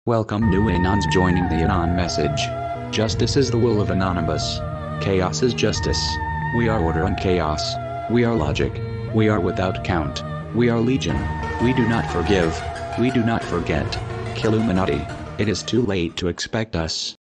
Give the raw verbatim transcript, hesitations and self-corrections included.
Welcome new Anons joining the TheAnonMessage. Justice is the will of Anonymous. Chaos is justice. We are order and chaos. We are logic. We are without count. We are legion. We do not forgive. We do not forget. Killuminati. It is too late to expect us.